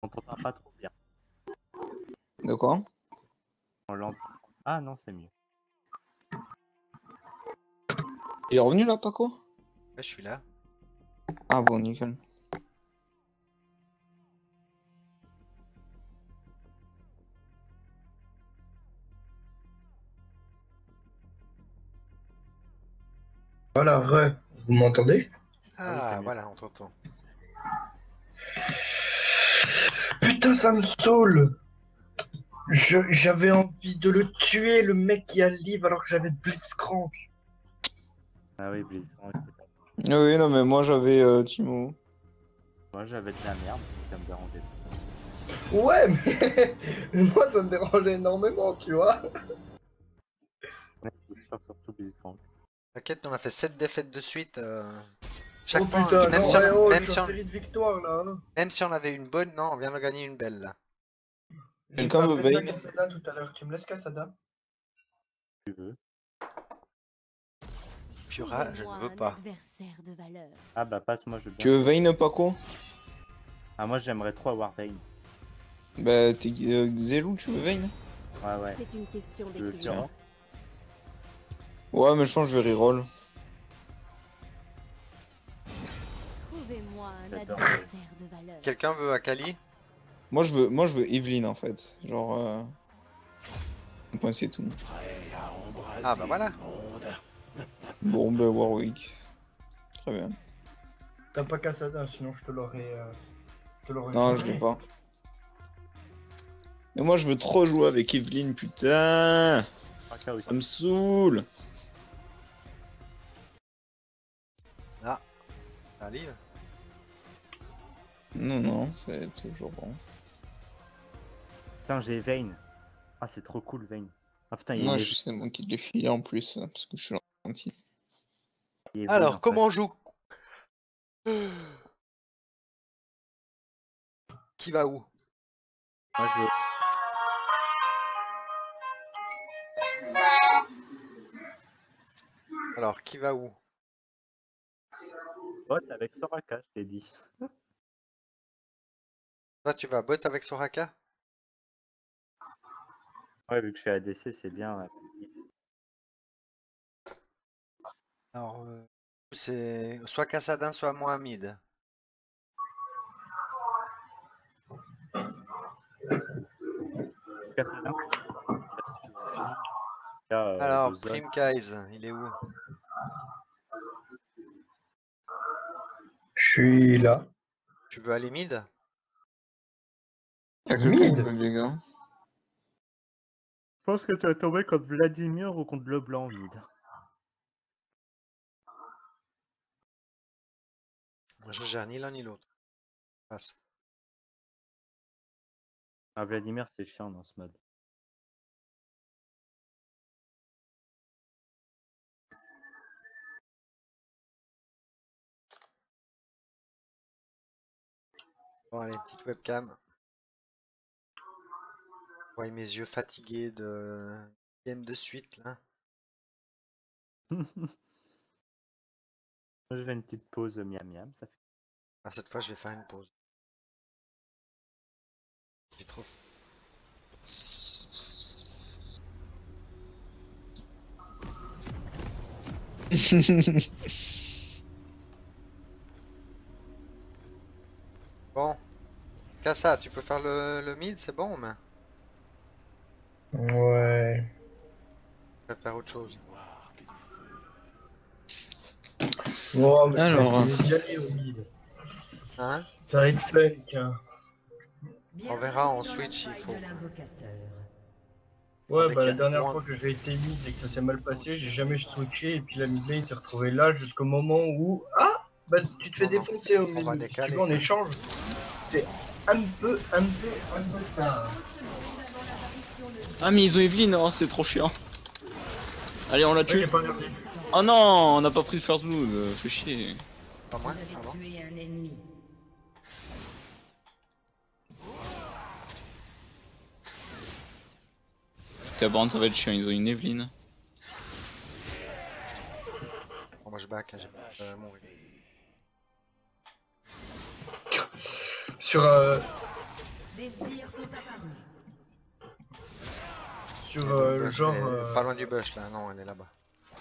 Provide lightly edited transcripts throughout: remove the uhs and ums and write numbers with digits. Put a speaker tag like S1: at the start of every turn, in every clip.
S1: On t'entend pas trop bien.
S2: De quoi?
S1: On l'entend. Ah non, c'est mieux.
S2: Il est revenu là, Paco?
S3: Ouais, je suis là.
S2: Ah bon, nickel.
S4: Voilà, vous m'entendez?
S3: Ah,
S1: c'est mieux.
S3: voilà, on t'entend.
S4: Putain, ça me saoule! J'avais envie de le tuer, le mec qui a le livre, alors que j'avais Blitzcrank.
S1: Ah oui, Blizzard.
S2: Oui, non, mais moi j'avais Timo.
S1: Moi j'avais de la merde, ça me dérangeait.
S4: Ouais, mais moi ça me dérangeait énormément, tu vois.
S1: Ouais, c'est pas surtout Blizzard.
S3: T'inquiète, on a fait 7 défaites de suite. Chaque
S4: Oh
S3: fois,
S4: putain,
S3: même,
S4: non,
S3: si on,
S4: ouais, oh,
S3: même,
S4: je suis
S3: si
S4: en
S3: on,
S4: série de victoires là. Hein.
S3: même si on avait une bonne, non, on vient de gagner une belle là.
S4: J'ai
S2: Quelqu'un
S4: pas
S2: veut
S4: appelé ça
S2: Vayne?
S4: Casada tout à l'heure, tu me laisses Casada?
S1: Tu veux.
S3: Fiora, je ne veux pas.
S1: Ah bah passe-moi, je veux
S2: Tu
S1: bien.
S2: veux Vayne, Paco?
S1: Ah moi j'aimerais trop avoir Vayne.
S2: Bah, t'es Xelou, tu veux Vayne?
S1: Ouais, ouais.
S5: C'est une question
S1: Tu veux
S5: d'équilibre.
S1: Fiora?
S2: Ouais, mais je pense que je vais reroll.
S5: Trouvez-moi un
S1: J'adore.
S5: adversaire de valeur.
S3: Quelqu'un veut Akali?
S2: Moi je veux Evelyn en fait. Genre. Enfin, c'est tout.
S3: Ah bah voilà.
S2: Bon, bah, Warwick. Très bien.
S4: T'as pas Casada, sinon je te l'aurais.
S2: Non, je l'ai pas. Mais moi je veux trop jouer avec Evelyn, putain!
S1: Raka aussi.
S2: Ça me saoule!
S3: Allez.
S2: Non, non, c'est toujours bon.
S1: Putain, j'ai Vayne. Ah, c'est trop cool, Vayne. Ah putain, il
S2: Moi,
S1: est
S2: c'est moi qui l'ai filé en plus, parce que je suis gentil.
S3: Alors, comment on joue? Qui va où?
S1: Moi je veux.
S3: Alors, qui va où?
S1: Bot avec Soraka, je t'ai dit.
S3: Toi, tu vas bot avec Soraka?
S1: Ouais, vu que je suis ADC, c'est bien.
S3: Alors, c'est soit Kassadin, soit Mohamed.
S1: Catalan.
S3: Alors,
S1: De zone.
S3: Primkais, il est où?
S4: Je suis là.
S3: Tu veux aller mid?
S2: Y'a quelqu'un qui veut les gars.
S1: Je pense que tu vas tomber contre Vladimir ou contre Leblanc mid.
S3: Moi, je gère ni l'un ni l'autre. Passe.
S1: Ah, Vladimir, c'est chiant dans ce mode.
S3: Bon, allez, petite webcam. Je vois mes yeux fatigués de game de suite là.
S1: Je fais une petite pause miam miam, ça fait.
S3: Ah, cette fois, je vais faire une pause. J'ai trop. Bon. Kassa, tu peux faire le mid, c'est bon, mais
S4: Ouais.
S3: tu vas faire autre chose.
S4: Oh, mais
S2: Alors.
S4: je vais y aller au mid.
S3: Hein?
S4: Ça va être fake. Hein.
S3: On verra en switch s'il faut.
S4: Ouais,
S3: Avec
S4: bah la
S3: un-
S4: dernière
S3: ou un-
S4: fois que j'ai été mid et que ça s'est mal passé, j'ai jamais switché et puis la mid lane s'est retrouvée là jusqu'au moment où. Ah! Bah tu te fais
S3: Non, non.
S4: défoncer au
S3: On
S4: mid.
S3: va
S4: Si
S3: décaler.
S4: tu veux en échange, c'est un peu tard.
S2: Ah, mais ils ont Evelyn, oh, c'est trop chiant. Allez, on l'a
S4: Ouais,
S2: tué.
S4: j'ai pas regardé.
S2: Oh non, on n'a pas pris le first blood, fais chier.
S3: Pas moi? Ah bon?
S2: Tabarn, ça va être chiant, ils ont une Evelyn.
S3: Bon, moi je back, hein, j'ai pas mourir.
S4: Sur
S6: Les sbires sont apparus.
S4: Sur
S3: Le
S4: le
S3: bush,
S4: genre,
S3: elle est pas loin du bush là, non, elle est là-bas.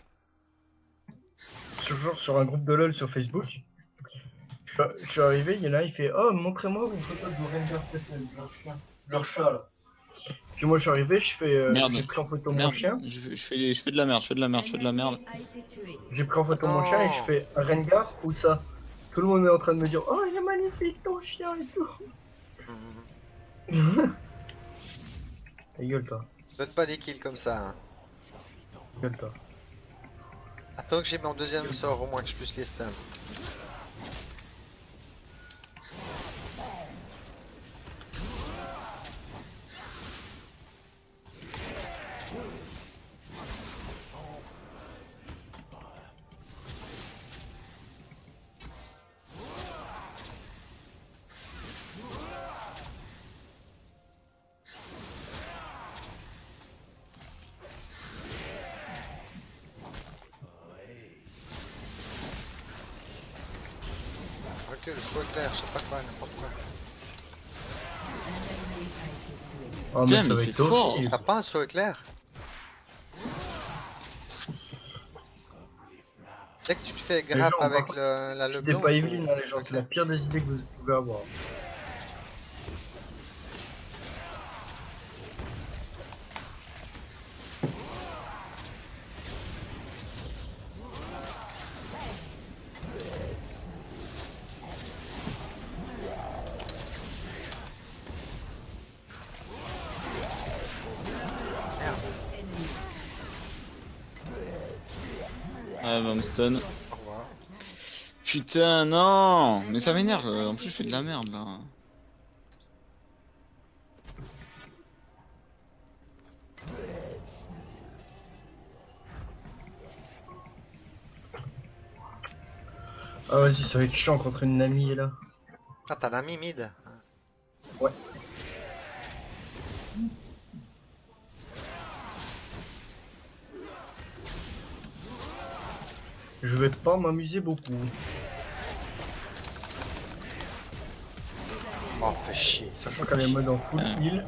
S4: sur un groupe de LoL sur Facebook. Je suis arrivé, il y en a un, il fait oh montrez-moi vos photos de vos Ranger PSL, leur chien, leur chat là. Puis moi je suis arrivé, je fais
S2: Merde.
S4: j'ai pris en photo mon
S2: Merde,
S4: chien,
S2: je fais de la merde, je fais de la merde, je fais de la merde.
S6: A été tué.
S4: j'ai pris en photo mon chien et je
S3: Non.
S4: fais Rengar ou ça. Tout le monde est en train de me dire oh il est magnifique ton chien et tout.
S3: Mhm.
S4: Ta gueule toi,
S3: Donne pas des kills comme ça. Hein.
S4: gueule toi.
S3: Attends que j'ai mon deuxième sort au moins que je puisse les stun. Ok, le trop clair, je sais pas quoi, n'importe quoi.
S4: Oh
S2: Tiens,
S4: ça
S2: mais
S4: va
S2: c'est
S4: être
S2: fort.
S4: horrible.
S3: T'as pas un saut éclair? Dès que tu te fais
S4: Les
S3: grappe
S4: gens,
S3: avec
S4: par
S3: la
S4: C'était
S3: blanc,
S4: pas
S3: faut-
S4: Evelyn
S3: faut
S4: hein, les gens,
S3: saut
S4: c'est la
S3: éclair.
S4: pire des idées que vous pouvez avoir.
S2: Ah, bah, me stun.
S3: Au revoir.
S2: Putain, non! Mais ça m'énerve, en plus je fais de la merde là.
S4: Ah vas-y ça va être chiant contre une Nami là.
S3: Ah, t'as l'ami mid.
S4: Ouais. Je vais pas m'amuser beaucoup.
S3: Oh, fais chier. Ça,
S4: Sachant
S3: c'est
S4: qu'elle est
S3: chier.
S4: mode en full heal.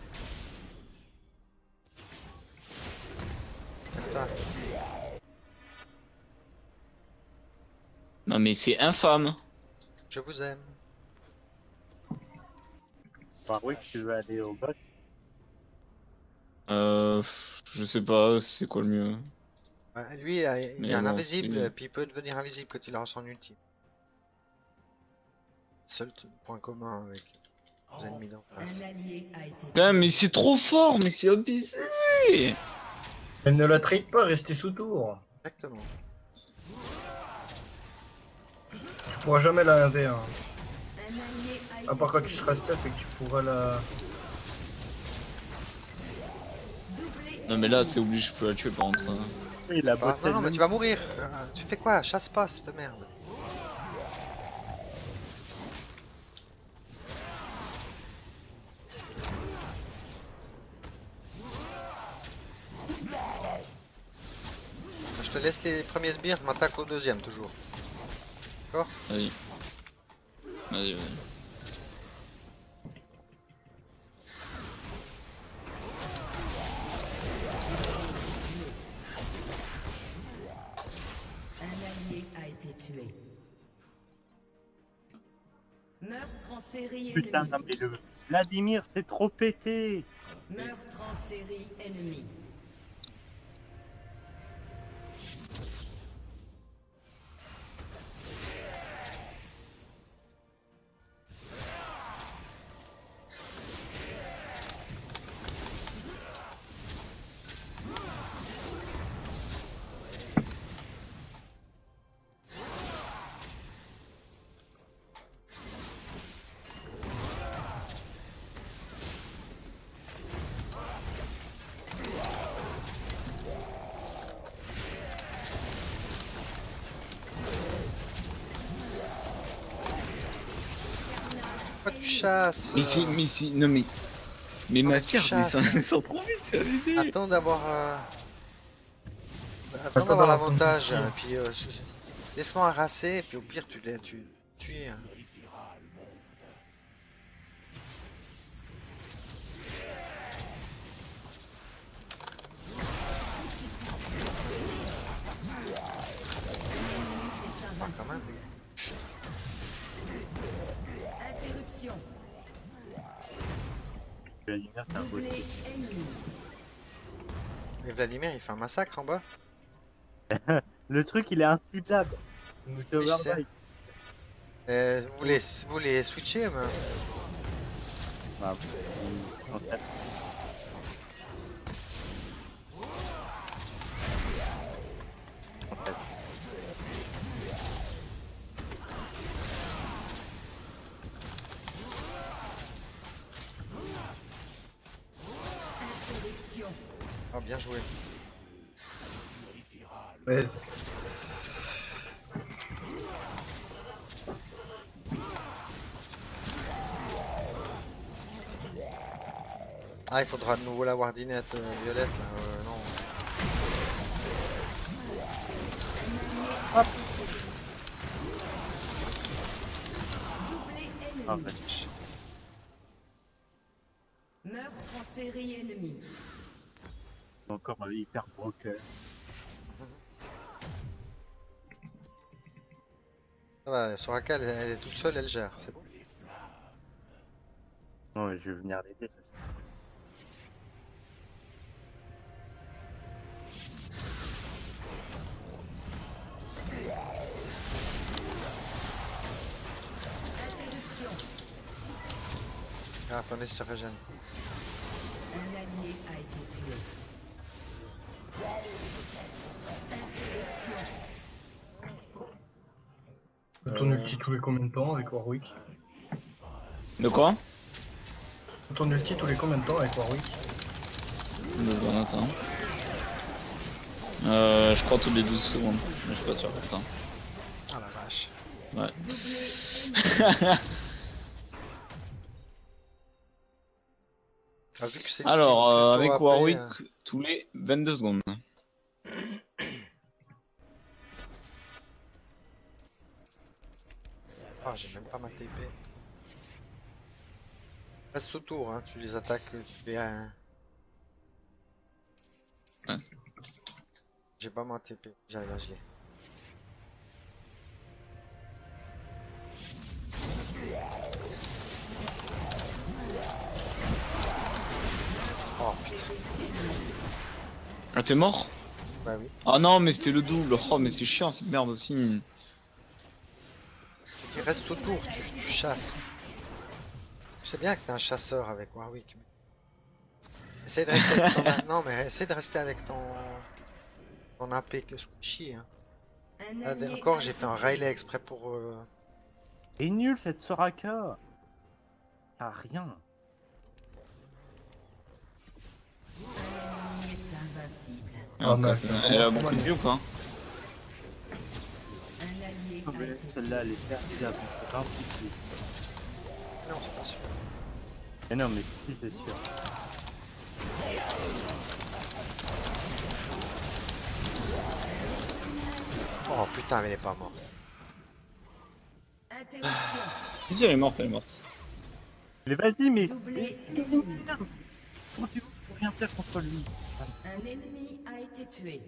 S3: Lève-toi.
S2: Non mais c'est infâme.
S3: Je vous aime.
S1: Warwick, tu veux aller au bot?
S2: Je sais pas, c'est quoi le mieux.
S3: Lui, il
S2: Mais
S3: est un
S2: bon,
S3: invisible,
S2: c'est-
S3: puis il peut devenir invisible quand il aura son ulti. Seul point commun avec les ennemis d'en face.
S6: Un allié a été
S2: Putain, mais c'est trop fort, mais c'est abusé.
S4: Elle ne la trade pas, restez sous tour.
S3: Exactement.
S4: Tu pourras jamais la 1v1.
S6: Un allié a été
S4: À part quand tu seras stuff et que tu pourras la...
S6: doublé.
S2: Non mais là c'est obligé, je peux la tuer par contre.
S1: Oui, la
S3: Ah,
S1: bot
S3: non, mais tu vas mourir. Tu fais quoi? Chasse pas cette merde. Je te laisse les premiers sbires, je m'attaque au deuxième toujours.
S2: Vas-y. Vas-y, vas-y.
S6: Un allié a été tué. Meurtre en série
S1: Putain,
S6: ennemi.
S1: non mais le Vladimir, c'est trop pété.
S6: Meurtre en série ennemi.
S3: Pourquoi tu chasses?
S2: Mais si, non mais. Mais
S3: Non,
S2: ma
S3: mais tu
S2: carte,
S3: chasses.
S2: ils sont trop vite, c'est abusé.
S3: Attends d'avoir
S4: Attends d'avoir
S3: l'avantage,
S4: ton
S3: puis laisse-moi harasser, puis au pire tu tues.
S1: Vladimir, c'est un beau
S6: Doublé
S1: truc.
S6: ennemi.
S3: Mais Vladimir, il fait un massacre en bas.
S1: Le truc, il est inciblable. Donc,
S3: Oui, je sais.
S1: overbite.
S3: Vous les switchez, mais...
S1: Ah, en fait, en fait.
S6: Interruption.
S3: Ah, bien joué.
S4: Ouais,
S3: Ah, il faudra de nouveau la wardinette violette, là. Non.
S6: Doublé
S1: En
S6: ennemi.
S1: fait.
S6: Meurtre en série ennemie.
S1: Encore hyper broken.
S3: Ça va, Soraka, elle est toute seule, elle gère. C'est bon.
S1: Non, mais je vais venir l'aider.
S6: Interruption.
S3: Ah, attendez, je te régène.
S6: Un allié a été tué.
S4: ton ulti tous les combien de temps avec Warwick?
S2: De quoi?
S4: Ton ulti tous les combien de temps avec Warwick?
S2: 2 secondes, attends. Je crois tous les 12 secondes, mais je suis pas sûr pourtant.
S3: Ah la vache.
S2: Ouais.
S3: Ah, vu que c'est
S2: Alors,
S3: plutôt
S2: avec
S3: AP,
S2: Warwick, tous les 22 secondes.
S3: Ah, j'ai même pas ma TP. Reste autour, hein, tu les attaques, tu les...
S2: Ouais.
S3: J'ai pas ma TP, j'arrive à geler. Oh putain,
S2: Ah, t'es mort?
S3: bah oui.
S2: Ah non, mais c'était le double. Oh, mais c'est chiant cette merde aussi.
S3: Tu restes autour, tu chasses. Je sais bien que t'es un chasseur avec Warwick. Mais... Essaye de rester avec ton... Non mais essaye de rester avec ton AP que squishy. Hein.
S6: Un
S3: Ah,
S6: allié
S3: encore
S6: a
S3: j'ai
S6: été
S3: fait un
S6: tué.
S3: Riley exprès pour...
S1: Et nul cette Soraka. T'as rien.
S6: Un ennemi est invincible.
S2: Ah,
S4: mais
S2: ok, elle a beaucoup de vie ou pas?
S6: Un allié
S1: Non,
S6: a
S1: mais
S6: été tué.
S1: celle-là, elle est perdue. C'est pas possible.
S3: Non c'est pas sûr.
S1: Mais non, mais si, c'est sûr.
S3: Oh putain mais elle est pas morte.
S6: Interruption.
S2: Si, elle est morte, elle est morte.
S1: Mais vas-y, mais.
S6: Doublé ennemi.
S1: Comment tu peux rien faire contre lui?
S6: Un ennemi a été tué.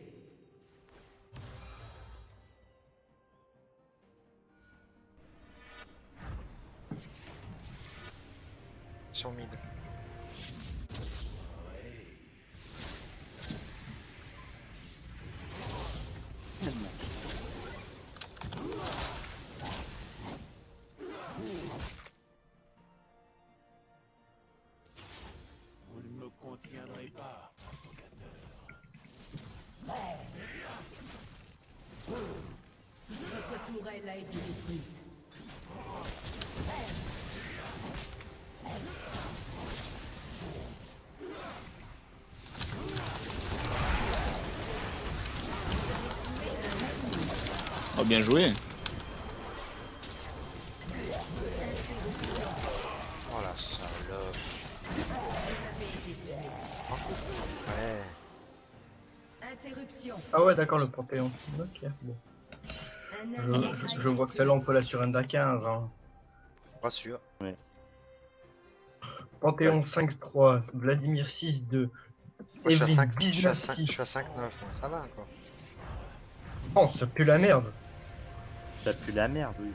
S3: Sur mid.
S7: Vous ne me contiendrez pas,
S6: Votre tourelle a été détruite.
S2: Oh, bien joué.
S3: Oh la salope.
S6: Vous avez été tué.
S3: Ouais.
S6: Interruption.
S4: Ah ouais, d'accord, le Panthéon. Ok, bon.
S6: Un allié a
S4: Je vois que celle-là, on peut la surrender 15. Hein.
S3: Pas sûr.
S4: Panthéon 5-3, Vladimir 6-2.
S3: Moi, je suis à
S4: Evelyn
S3: 5, je suis à
S4: 19-6.
S3: 5, je suis à 5-9, moi. Ça va encore.
S4: Oh, ça pue la merde.
S1: Ça pue la merde, oui.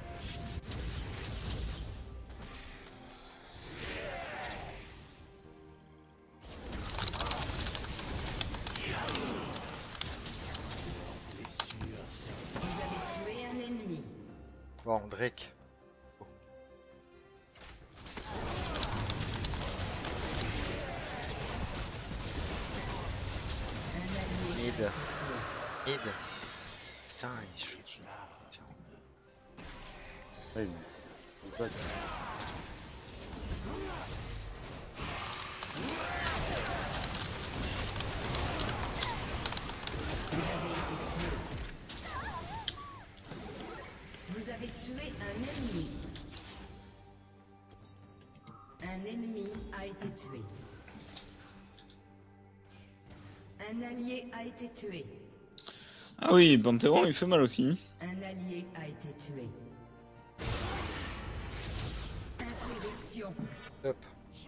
S3: Bon, Drake. Mid. Mid. Putain, il shoot. Tiens.
S1: Ouais, il bug.
S6: Vous avez tué un ennemi. Un ennemi a été tué. Un allié a été tué.
S2: Ah oui, Panthéon il fait mal aussi.
S6: Un allié a été tué. Interruption.
S3: Top.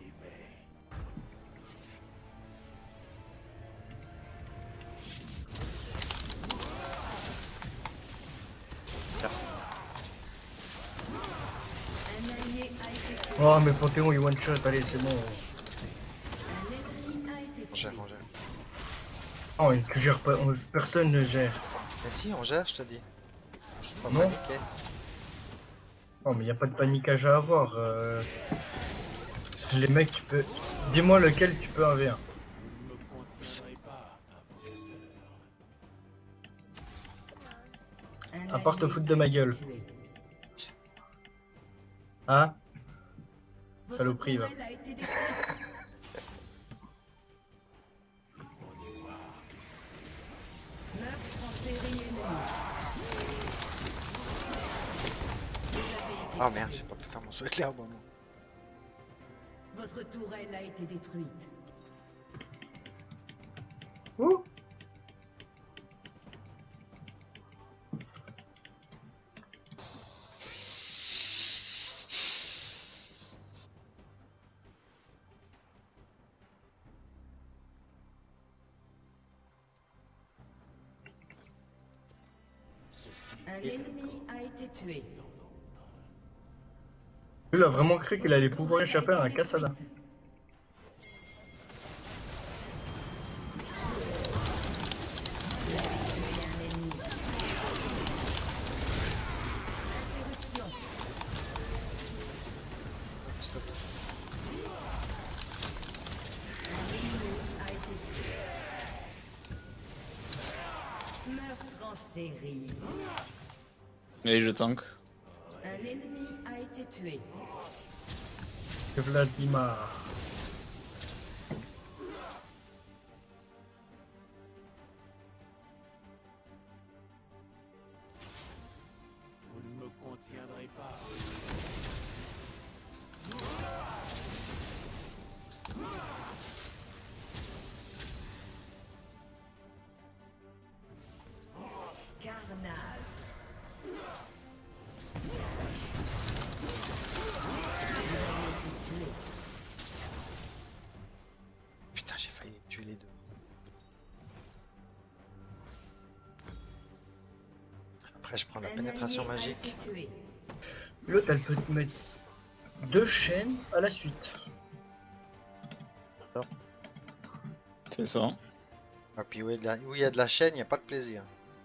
S6: Un allié a été tué.
S4: Oh, mais Panthéon, il one shot, allez, c'est bon.
S6: Un ennemi a été
S3: On
S6: tué.
S3: gère, on gère.
S4: Oh, tu gères pas, personne ne gère.
S3: Mais si, on gère, je te dis. Je suis pas
S4: Non.
S3: paniqué.
S4: Non, mais y a pas de paniquage à avoir. Les mecs, tu peux. Dis-moi lequel tu peux 1v1.
S7: Vous ne me contiendrez pas.
S6: Un
S4: À part te
S6: allié
S4: foutre de ma
S6: a été
S4: gueule.
S6: tué.
S4: Hein?
S6: Votre
S4: Saloperie, va.
S6: tourelle a été détruite. Meurtre en série ennemie. Vous avez été
S3: Ah merde,
S6: tué.
S3: j'ai pas pu faire mon saut éclair, bon non.
S6: Votre tourelle a été détruite.
S4: Ouh!
S6: Un ennemi a été tué.
S4: Lui, il a vraiment cru qu'il allait pouvoir échapper à un Cassada.
S3: Stop.
S6: Meurtre en série.
S2: Allez, je tank.
S6: Un ennemi a été tué.
S4: Vladimir.
S7: Vous ne me contiendrez pas.
S6: Carnage.
S3: Putain, j'ai failli tuer les deux. Après, je prends la
S6: Un
S3: pénétration
S6: allié a
S3: magique.
S6: été tué.
S4: L'autre, elle peut te mettre 2 chaînes à la suite.
S2: C'est ça.
S3: Ah, puis où il y a de la chaîne, il n'y a pas de plaisir.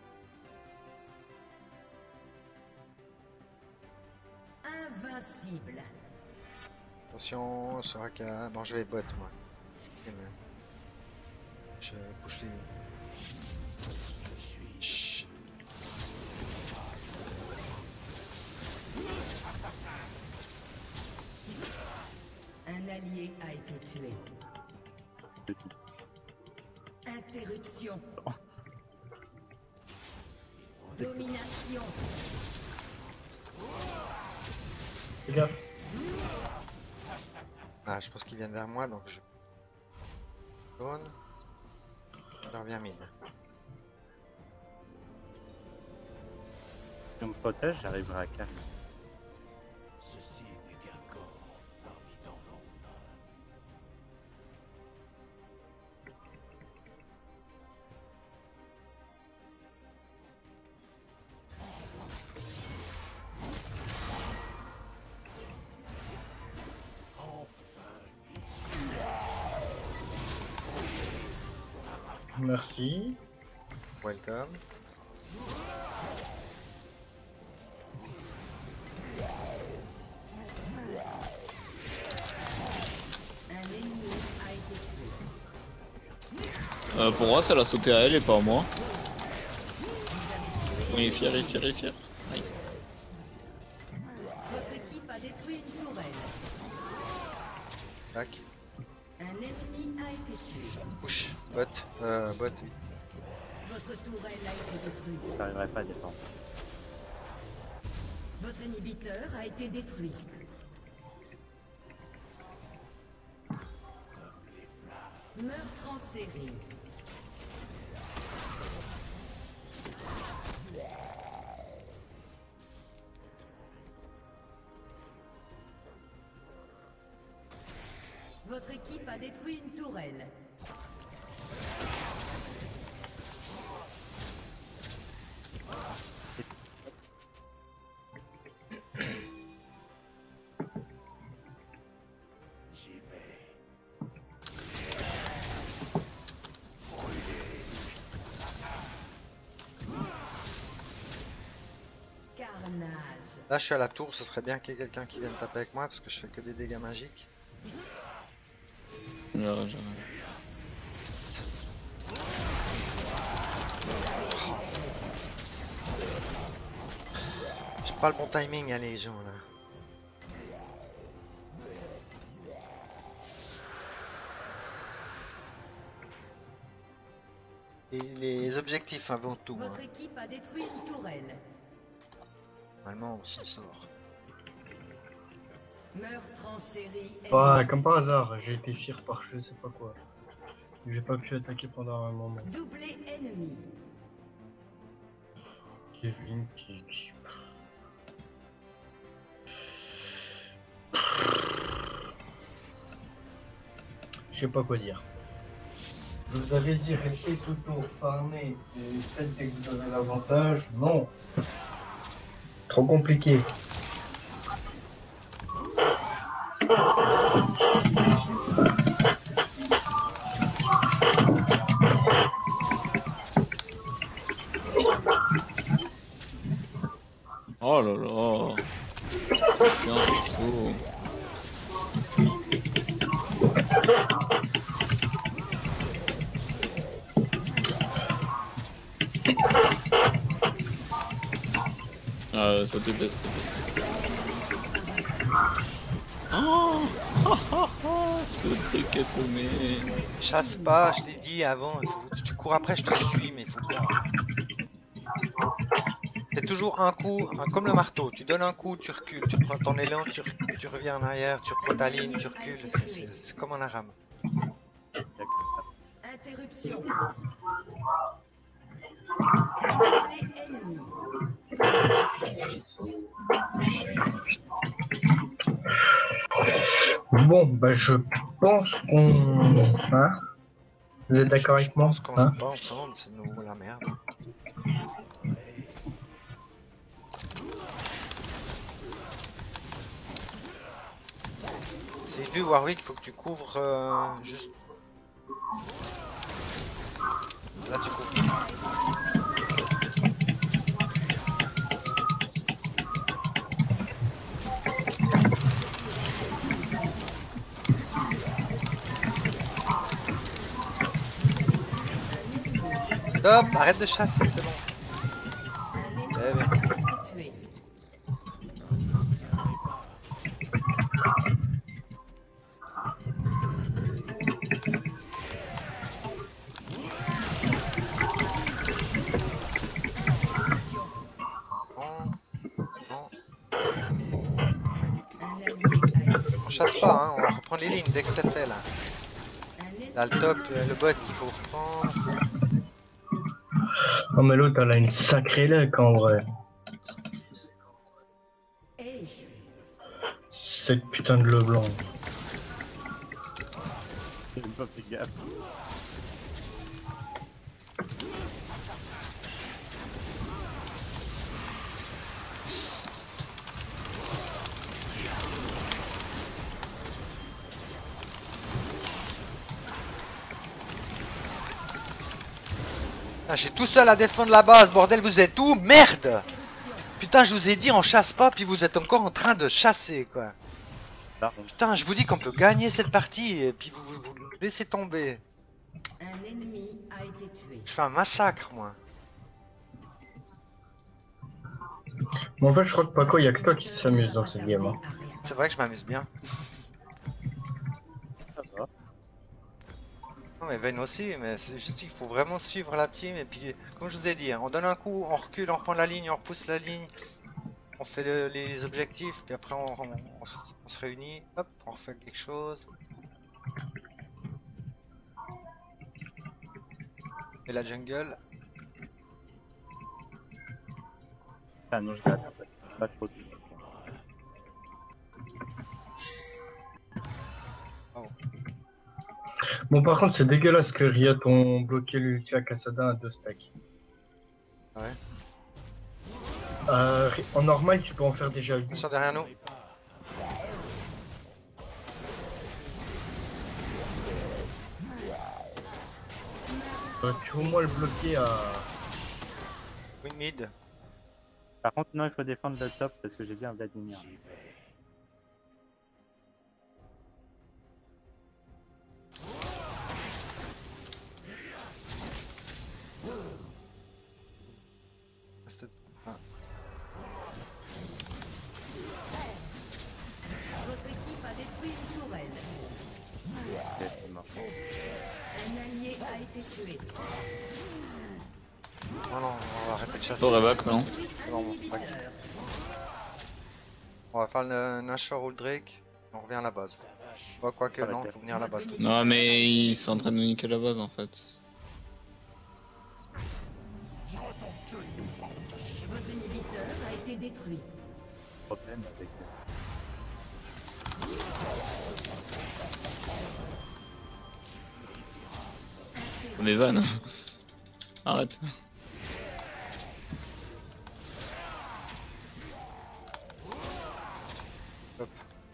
S6: Invincible.
S3: Attention, Soraka. Bon, je vais bot moi. Ok, mais... Je push les. Chut.
S6: Un allié a été tué.
S1: C'est tout.
S6: Interruption. Domination.
S4: Fais gaffe.
S3: Ah, je pense qu'ils viennent vers moi, donc je... Zone. Je reviens mid.
S1: Si on me protège, j'arriverai à casser.
S7: Ceci n'est qu'un corps parmi tant d'autres.
S4: Merci.
S3: Welcome.
S2: Pour moi, ça l'a sauté à elle et pas à moi. Oui, il est fier, il est fier, il est fier. Nice.
S6: Votre équipe a détruit une tourelle.
S3: Tac.
S6: Un ennemi a été tué.
S3: Push. Bot. Bot, vite.
S6: Votre tourelle a été détruite.
S1: Ça arriverait pas à descendre.
S6: Votre inhibiteur a été détruit. Meurtre en série. Votre équipe a détruit une tourelle.
S7: J'y vais.
S6: Carnage.
S3: Là, je suis à la tour. Ce serait bien qu'il y ait quelqu'un qui vienne taper avec moi parce que je fais que des dégâts magiques.
S2: J'arrive.
S3: J'ai pas le bon timing, allez, les gens là. Et les objectifs avant tout.
S6: Votre
S3: Hein.
S6: équipe a détruit une tourelle.
S3: Normalement, on s'en sort.
S6: Meurtre en série.
S4: Ouais, comme par hasard, j'ai été fier par je sais pas quoi. J'ai pas pu attaquer pendant un moment.
S6: Doublé ennemi.
S4: Kevin qui... Je sais pas quoi dire. Je vous avais dit restez tout le tour farmer et faites dès que vous avez l'avantage. Non. Trop compliqué.
S2: Oh là là. C'est bien, perso. Ça te plaît, ça te plaît. Oh, ce truc est tombé.
S3: Chasse pas, je t'ai dit avant. Tu cours après, je te suis, mais il faut pas. C'est toujours un coup, comme le marteau. Tu donnes un coup, tu recules, tu prends ton élan, tu reviens en arrière, tu reprends ta ligne, tu recules. C'est comme en arabe.
S6: Interruption. Doublé ennemi.
S4: Bon, bah je pense qu'on... Hein, vous êtes d'accord avec
S3: Je
S4: moi
S3: pense qu'on
S4: hein
S3: se bat ensemble, c'est nous la merde. C'est vu Warwick, faut que tu couvres juste. Là tu couvres. Stop, arrête de chasser, c'est bon.
S6: Un
S3: Eh
S6: ennemi
S3: bien.
S6: a été tué.
S3: Non.
S6: Un allié a été
S3: On chasse pas, hein, on reprend les lignes dès que c'est fait là.
S6: Un ennemi
S3: Là le top, le bot qu'il faut reprendre.
S4: Non mais l'autre elle a une sacrée luck en vrai.
S6: Ace.
S4: Cette putain de Leblanc.
S1: J'ai même pas fait gaffe.
S3: Ah, je suis tout seul à défendre la base, bordel, vous êtes où? Merde! Putain, je vous ai dit on chasse pas, puis vous êtes encore en train de chasser, quoi.
S1: Pardon.
S3: Putain, je vous dis qu'on peut gagner cette partie, et puis vous laissez tomber.
S6: Un ennemi a été tué.
S3: Je fais un massacre, moi.
S4: Mais en fait, je crois que Paco, il y a que toi qui s'amuse dans cette game. Hein.
S3: C'est vrai que je m'amuse bien.
S1: Ça va.
S3: Non mais Vayne aussi, mais c'est juste qu'il faut vraiment suivre la team et puis comme je vous ai dit, hein, on donne un coup, on recule, on reprend la ligne, on repousse la ligne, on fait les objectifs, puis après on se réunit, hop, on refait quelque chose. Et la jungle,
S1: Ah non, je garde en fait. Pas trop de
S4: Bon, par contre, c'est dégueulasse que Riot ont bloqué l'ulti à Kassadin à 2 stacks.
S3: ouais,
S4: En normal, tu peux en faire déjà 8.
S3: sur derrière nous.
S4: Tu peux au moins le bloquer à.
S3: Win mid,
S1: Par contre, non, il faut défendre le top parce que j'ai vu un Vladimir.
S3: reste- ah,
S6: Votre équipe a détruit une tourelle.
S1: Ok, c'est mort.
S6: Un allié a été tué.
S3: non non, on va arrêter de chasser.
S2: Faudrait back, non?
S3: C'est bon, on va back. On va faire le Nashor ou le Drake, et on revient à la base. Bon, quoique
S1: Ça va
S3: non,
S1: être
S3: faut venir à la base tout de suite.
S2: Non, mais ils sont en train de nous niquer la base en fait.
S6: Votre inhibiteur a été détruit.
S1: Problème avec.
S2: Mais Van, arrête.
S3: Hop.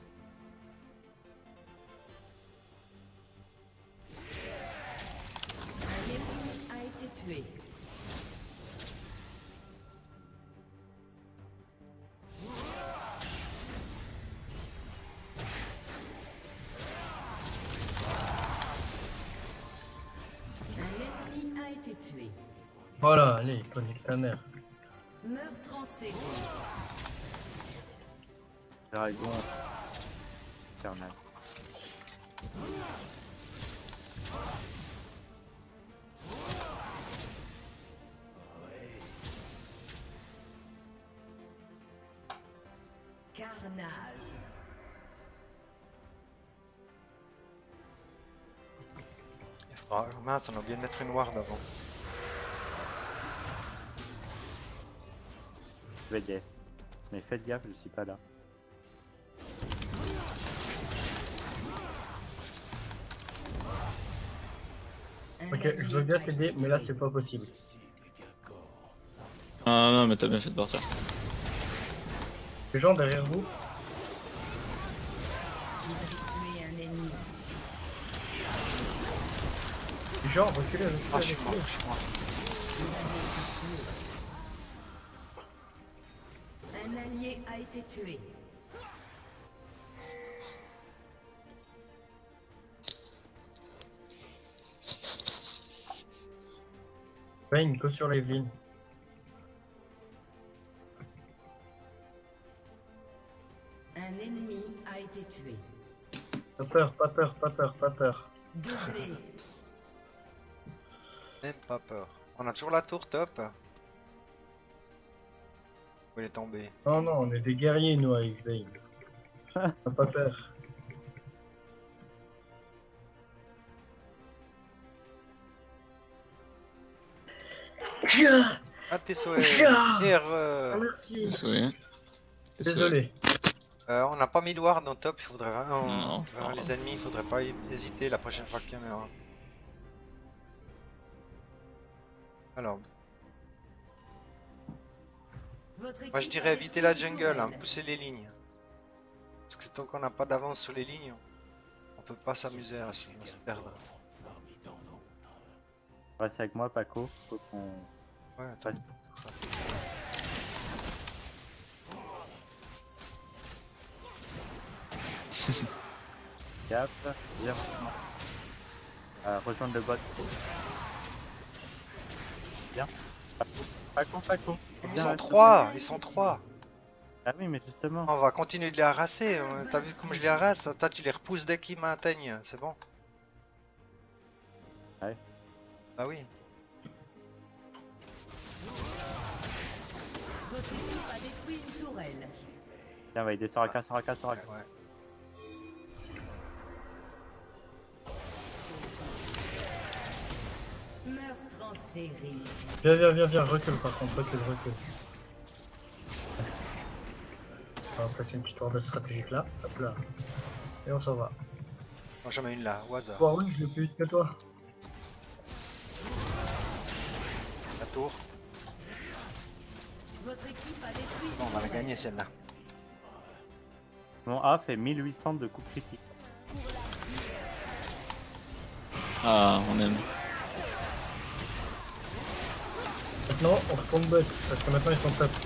S6: Un ennemi a été tué. Un ennemi a été tué.
S4: Voilà, allez, connecte ta mère.
S6: Meurtre en série.
S1: Dragon. Infernal.
S6: Carnage.
S3: Ah, mince, on a oublié de mettre une ward avant.
S1: Je vais gay. Mais faites gaffe, je suis pas là.
S6: Un
S4: Ok, je veux
S6: allié
S4: bien
S6: a
S4: t'aider,
S6: été
S4: mais là,
S6: tué.
S4: c'est pas possible.
S2: Ah non, mais t'as bien fait de partir.
S4: Les gens derrière vous,
S6: Vous avez tué un ennemi.
S4: les gens, reculez,
S3: Ah,
S4: reculez,
S3: je suis mort,
S4: reculez.
S3: je suis mort.
S6: Vous avez été tué. Un allié a été tué.
S4: Vayne, go sur les vignes.
S6: Un ennemi a été tué.
S4: Pas peur, pas peur, pas peur, pas peur.
S6: Doublé.
S3: Même pas peur. On a toujours la tour top. Où il est tombé.
S4: Non, non, on est des guerriers, nous, avec Vayne. T'as pas peur. Tiens,
S3: Ah, tes souhaits.
S4: Tiens.
S3: Erreur.
S4: merci.
S2: Oui.
S4: Désolé.
S3: On n'a pas mis de ward en top, il faudrait vraiment.
S2: Non,
S3: Vers les ennemis, il faudrait pas hésiter la prochaine fois qu'il y en a un. Alors,
S6: Votre
S3: moi je
S6: équipe
S3: dirais
S6: a
S3: éviter
S6: détruit
S3: la
S6: une
S3: jungle, hein,
S6: tourelle.
S3: pousser les lignes. Parce que tant qu'on n'a pas d'avance sur les lignes, on peut pas s'amuser à se perdre.
S1: Reste avec moi, Paco. Faut qu'on
S3: Ouais, attends.
S1: reste. Gaffe. Viens. Rejoindre le bot. Bien. Paco.
S3: Ils sont 3, ils sont 3.
S1: Ah oui, mais justement.
S3: On va continuer de les harasser. T'as vu comme je les harasse? Toi, tu les repousses dès qu'ils m'atteignent. C'est bon.
S1: Ouais.
S3: Bah oui.
S6: Votre équipe a détruit une tourelle.
S1: Tiens, va aider Soraka.
S3: Ouais.
S6: Meurtre en série.
S4: Viens, recule par contre, recule. On va passer une petite ordre stratégique là, hop là. Et on s'en va.
S3: Moi j'en mets une là, au hasard.
S4: Bon, oui, je l'ai plus vite que toi.
S3: La tour.
S6: Votre équipe a détruit
S3: Bon, on va la gagner celle-là.
S1: Mon A fait 1800 de coups critiques.
S2: Ah, on aime.
S4: Maintenant, on retourne bot, parce que maintenant ils sont top.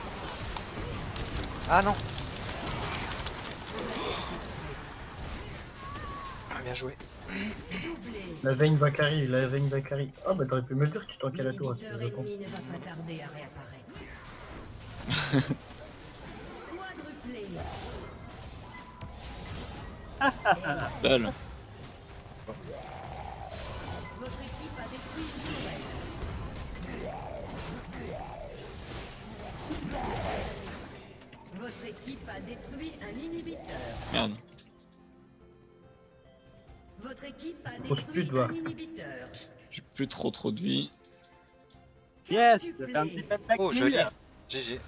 S3: Ah non. Ah, bien joué.
S4: La Vayne va carry. Ah bah t'aurais pu me le dire que tu tanquais la tour.
S6: L'inhibiteur
S4: c'est con.
S6: ennemi ne va pas tarder à réapparaître. Quadruplé.
S2: Dalle.
S6: Votre équipe a détruit une tourelle. Votre équipe a détruit un inhibiteur.
S2: Merde.
S6: Votre équipe a
S4: Grosse
S6: détruit
S4: pute, va.
S6: un inhibiteur.
S2: J'ai plus trop de vie.
S1: Yes,
S6: Tu
S1: j'ai fait un
S6: plais.
S1: petit pentacle.
S3: Oh, joli. GG.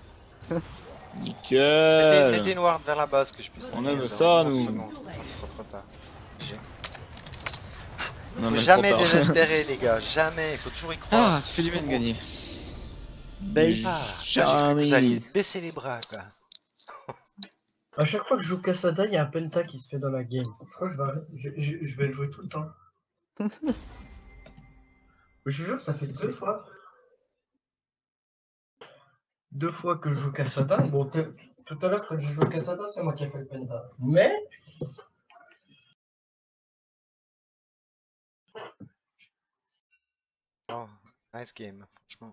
S2: Nickel.
S3: Mettez une ward vers la base que je puisse.
S2: On
S3: revenir
S2: aime
S3: dans
S2: ça,
S3: 30
S2: nous.
S3: secondes. Ah, ce sera trop tard. GG.
S2: On
S3: Faut
S2: aime
S3: jamais
S2: trop tard.
S3: désespérer, les gars. Jamais. Il faut toujours y croire.
S2: Ah, ça fait du bien de gagner.
S3: Ah, j'ai cru que vous alliez
S2: Jamais.
S3: baisser les bras, quoi.
S4: À chaque fois que je joue Cassada, il y a un penta qui se fait dans la game. Je crois que je vais le jouer tout le temps. Je te jure, ça fait 2 fois. 2 fois que je joue Cassada. Bon, tout à l'heure, quand j'ai joué Cassada, c'est moi qui ai fait le penta. Mais.
S3: Oh, nice game, franchement.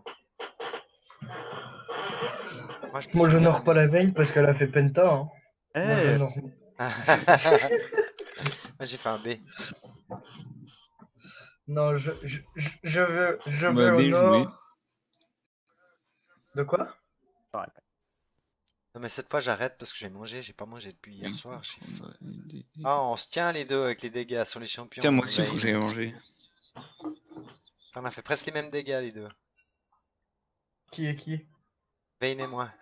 S3: Moi, je
S4: Moi,
S3: préfère
S4: j'honore pas la Vayne parce qu'elle a fait penta. Hein. Moi,
S1: Eh,
S4: j'honore.
S3: Moi, j'ai fait un B.
S4: Non, je veux
S2: Bah, bien
S4: honor.
S2: joué.
S4: De quoi?
S1: Soraka.
S3: Non, mais cette fois, j'arrête parce que j'ai mangé. J'ai pas mangé depuis hier soir. J'ai faim.
S2: Tiens,
S3: Ah, on se tient les deux avec les dégâts sur les champions.
S2: moi aussi,
S3: Vayne.
S2: faut que j'aille manger.
S3: On a fait presque les mêmes dégâts, les deux.
S4: Qui est qui?
S3: Vayne et moi.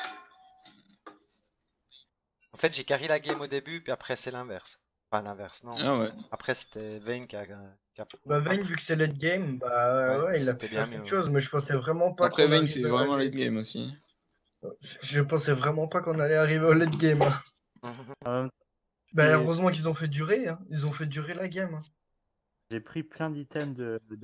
S3: En fait, j'ai carry la game au début, puis après, c'est l'inverse. Enfin, l'inverse, non.
S2: Ah ouais.
S3: Après, c'était Vayne qui a...
S4: Bah, Vayne, vu que c'est late game, bah ouais, il a
S3: c'était
S4: pu
S3: bien
S4: faire quelque
S3: mieux.
S4: chose, mais je pensais vraiment pas
S2: Après
S4: qu'on
S2: Vayne,
S4: arrive
S2: c'est
S4: à
S2: vraiment
S4: la
S2: late game aussi.
S4: Je pensais vraiment pas qu'on allait arriver au late game. Hein.
S1: Euh,
S4: Bah,
S1: Et-
S4: heureusement qu'ils ont fait durer, hein. Ils ont fait durer la game. Hein.
S1: J'ai pris plein d'items de